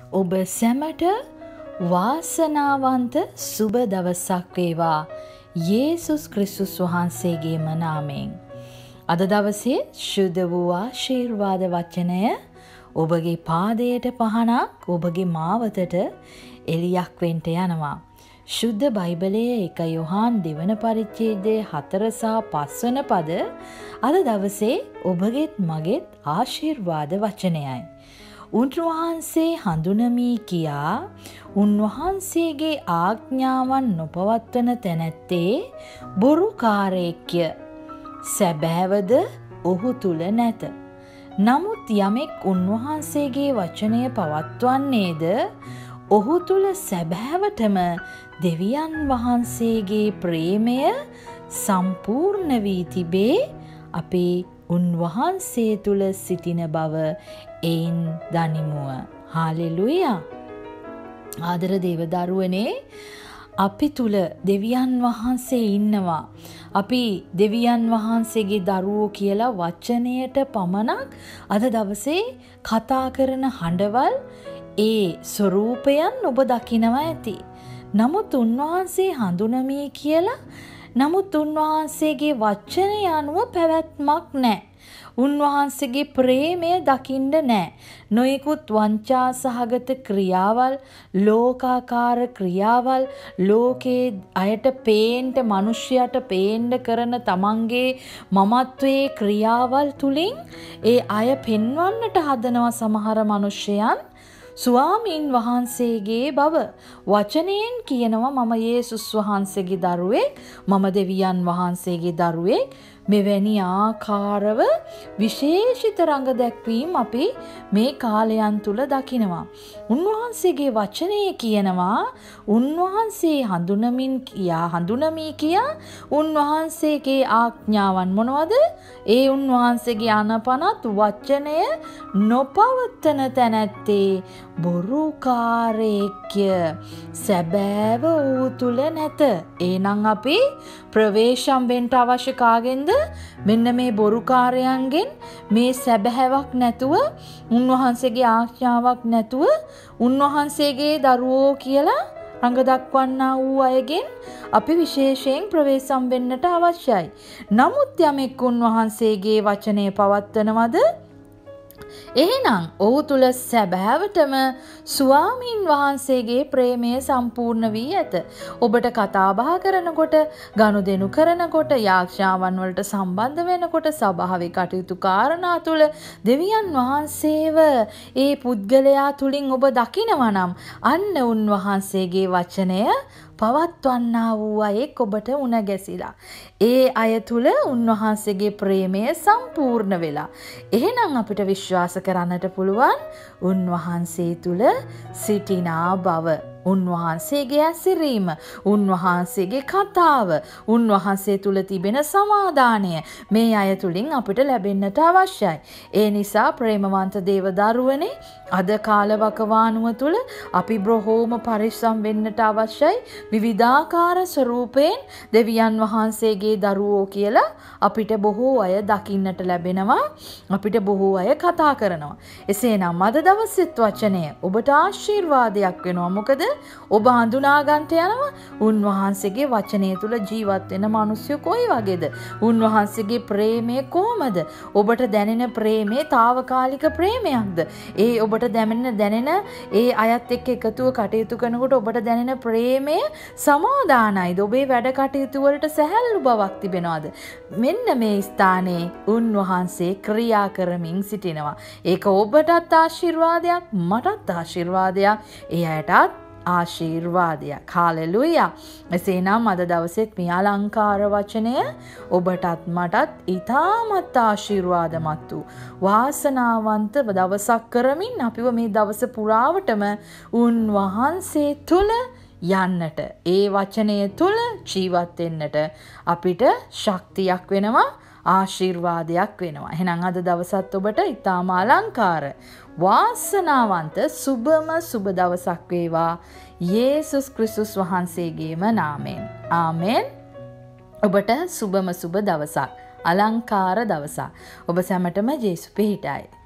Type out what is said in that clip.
ඔබ සැමට වාසනාවන්ත සුබ දවසක් වේවා යේසුස් ක්‍රිස්තුස් වහන්සේගේම නාමයෙන්. අද දවසේ ශුද්ධ වූ ආශිර්වාද වචනය ඔබගේ පාදයට පහනක් ඔබගේ මාවතට එළියක් වෙන්න යනවා. ශුද්ධ බයිබලයේ 1 යොහාන් 2 වන පරිච්ඡේදයේ 4 සහ 5 වන පද අද දවසේ ඔබගේත් මගේත් ආශිර්වාද වචනයයි. උන්වහන්සේ හඳුනමි කියා උන්වහන්සේගේ ආඥාවන් නොපවත්වන තැනැත්තේ බොරුකාරයෙක්ය. සැබෑවද ඔහු තුල නැත. නමුත් යමෙක් උන්වහන්සේගේ වචනය පවත්වන්නේද ඔහු තුල සැබෑවටම දෙවියන් වහන්සේගේ ප්‍රේමය සම්පූර්ණ වී තිබේ. අපේ උන්වහන්සේ තුල සිටින බව එයින් දනිමුව. හාලෙලුයා. ආදර දේව දරුවනේ, අපි තුල දෙවියන් වහන්සේ ඉන්නවා. අපි දෙවියන් වහන්සේගේ දරුවෝ කියලා වචනයට පමණක් අද දවසේ කතා කරන හඬවල් ඒ ස්වරූපයන් ඔබ දකිනවා ඇති. නමුත් උන්වහන්සේ හඳුනමි කියලා නමුත් උන්වහන්සේගේ වචනය අනුව පැවැත්මක් නැහැ. උන්වහන්සේගේ ප්‍රේමය දකින්න නැහැ. නොයෙකුත් වංචා සහගත ක්‍රියාවල්, ලෝකාකාර ක්‍රියාවල්, ලෝකේ අයට පේන්න, මිනිස්යාට පේන්න කරන තමන්ගේ මමත්වයේ ක්‍රියාවල් තුලින් ඒ අය පෙන්වන්නට හදනවා සමහර මිනිසයන් ස්වාමීන් වහන්සේගේ බව. වචනයෙන් කියනවා මම යේසුස් වහන්සේගේ දරුවෙක්, මම දෙවියන් වහන්සේගේ දරුවෙක්. මෙවැනි ආකාරව විශේෂිත රඟ දැක්වීම අපි මේ කාලයන් තුල දකිනවා. උන්වහන්සේගේ වචනයේ කියනවා උන්වහන්සේ හඳුනමි කියා උන්වහන්සේගේ ආඥාවන් මොනවද? ඒ උන්වහන්සේගේ අනපනත් වචනය නොපවත්තන තැනැත්තේ බොරුකාරයෙක්ය. සැබෑව ඌ තුල නැත. එහෙනම් අපි ප්‍රවේශම් වෙන්න අවශ්‍ය කාගෙන්ද? මෙන්න මේ බොරුකාරයන්ගෙන්. මේ සැබෑවක් නැතුව, උන්වහන්සේගේ ආඥාවක් නැතුව උන්වහන්සේගේ දරුවෝ කියලා රඟ දක්වන්නා වූ අයගෙන් අපි විශේෂයෙන් ප්‍රවේශම් වෙන්නට අවශ්‍යයි. නමුත් යමෙක් උන්වහන්සේගේ වචනය පවත්වනවද? එහෙනම් ඔහු තුල සැබෑවටම ස්වාමීන් වහන්සේගේ ප්‍රේමය සම්පූර්ණ වී ඇත. ඔබට කතා බහ කරනකොට, ගනුදෙනු කරනකොට, යාඥාවන් වලට සම්බන්ධ වෙනකොට, සභාවේ කටයුතු කාරණා තුල දෙවියන් වහන්සේව ඒ පුද්ගලයා තුලින් ඔබ දකිනවා නම් අන්න උන්වහන්සේගේ වචනය පවත්වන්නා වූ අයෙක් ඔබට උණ ගැසිලා. ඒ අය තුල උන්වහන්සේගේ ප්‍රේමය සම්පූර්ණ වෙලා. එහෙනම් අපිට විශ්වාස කරන්නට පුළුවන් උන්වහන්සේ තුල සිටිනා බව. උන්වහන්සේගේ ඇසිරීම, උන්වහන්සේගේ කතාව, උන්වහන්සේ තුල තිබෙන සමාදානය මේ අය තුලින් අපිට ලැබෙන්නට අවශ්‍යයි. ඒ නිසා ප්‍රේමවන්ත දේව දරුවනේ, අද කාලවකවානුව තුල අපි බොහෝම පරිස්සම් වෙන්නට අවශ්‍යයි. විවිධාකාර ස්වරූපයෙන් දෙවියන් වහන්සේගේ දරුවෝ කියලා අපිට බොහෝ අය දකින්නට ලැබෙනවා. අපිට බොහෝ අය කතා කරනවා. එසේනම් අද දවසෙත් වචනය ඔබට ආශිර්වාදයක් වෙනවා. මොකද ඔබ හඳුනා ගන්නට යනවා උන්වහන්සේගේ වචනය තුල ජීවත් වෙන මිනිස්සු කොයි වගේද? උන්වහන්සේගේ ප්‍රේමය කොහමද? ඔබට දැනෙන ප්‍රේමේ తాවකාලික ප්‍රේමයක්ද? ඒ ඔබට දැනෙන ඒ අයත් එක්ක එකතුව කටයුතු කරනකොට ඔබට දැනෙන ප්‍රේමය සමාදානයිද? ඔබේ වැඩ කටයුතු වලට සැහැල්ලු බවක් තිබෙනවද? මෙන්න මේ ස්ථානයේ උන්වහන්සේ ක්‍රියා කරමින් සිටිනවා. ඒක ඔබටත් ආශිර්වාදයක්, මටත් ආශිර්වාදයක්, ඒ අයටත් ආශිර්වාදයක්. හාලෙලුයා. එසේනම් අද දවසෙත් මේ අලංකාර වචනය ඔබටත් මටත් ඊටමත් ආශිර්වාදමත් වූ වාසනාවන්ත දවසක් කරමින් අපිව මේ දවස පුරාවටම උන්වහන්සේ තුල යන්නට, ඒ වචනය තුල ජීවත් වෙන්නට අපිට ශක්තියක් වෙනවා, ආශිර්වාදයක් වෙනවා. එහෙනම් අද දවසත් ඔබට ඊටාම අලංකාර වාසනාවන්ත සුබම සුබ දවසක් වේවා යේසුස් ක්‍රිස්තුස් වහන්සේගේම නාමයෙන්. ආමෙන්. ඔබට සුබම සුබ දවසක්, අලංකාර දවසක්. ඔබ සැමටම ජේසු පිහිටයි.